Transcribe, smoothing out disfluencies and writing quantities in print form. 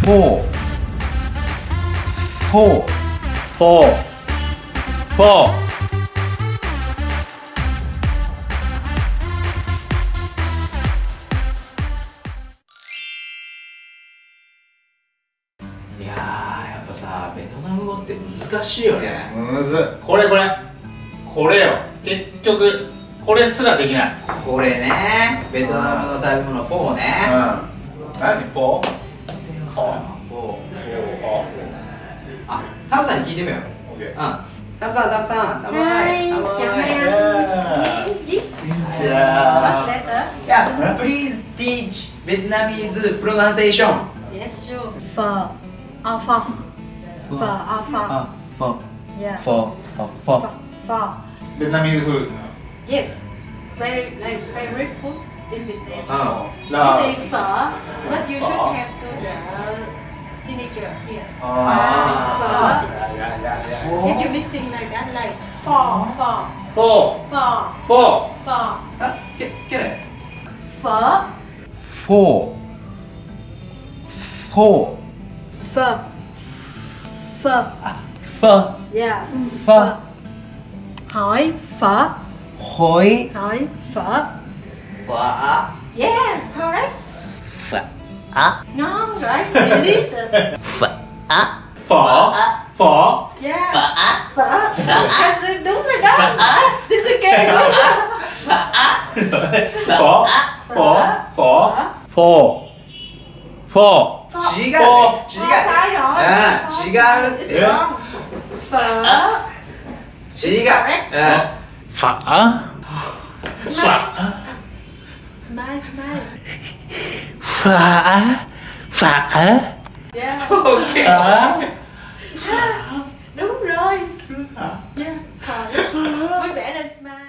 four, four, four, four. いやー、やっぱさ、ベトナム語って難しいよね。 むずい。これよ。結局これすらできない。 これね、ベトナムの食べ物フォーね。 何フォー？ フォー。あ、タムさんに聞いてみよう。タムさん、タムはい。 What's letter? Yeah, please teach Vietnamese pronunciation. Yes, sure. Phở. Phở. Phở. Phở. four, Yeah. four, four. Phở. ベトナム風。 Yes. Very like favorite food in Vietnam. うん。 ラ You say phở, but you should have to the signature here. Ah. Phở. If you missing like that, like phở, phở, フォー、 phở, フォー。 phở, あ、けね。 phở, Four, four, phở, phở. four, Yeah. Phở. Hỏi phở. hoi, Hỏi phở. Phở. Yeah, correct. phở, No, right? Delicious. phở, フォー、フォー。 Yeah. Phở. Thật sự đúng rồi đó. Xin xin kêu đúng. フォー、フォー、フォー、フォー、フォー。 違うね。違う。 Sai rồi. あ、違う。 It's wrong. Phở. 違う。 phở, Smile, smile. phở, phở, Yeah. Ok. Đúng rồi. Yeah. Phở. Vui vẻ lên smile.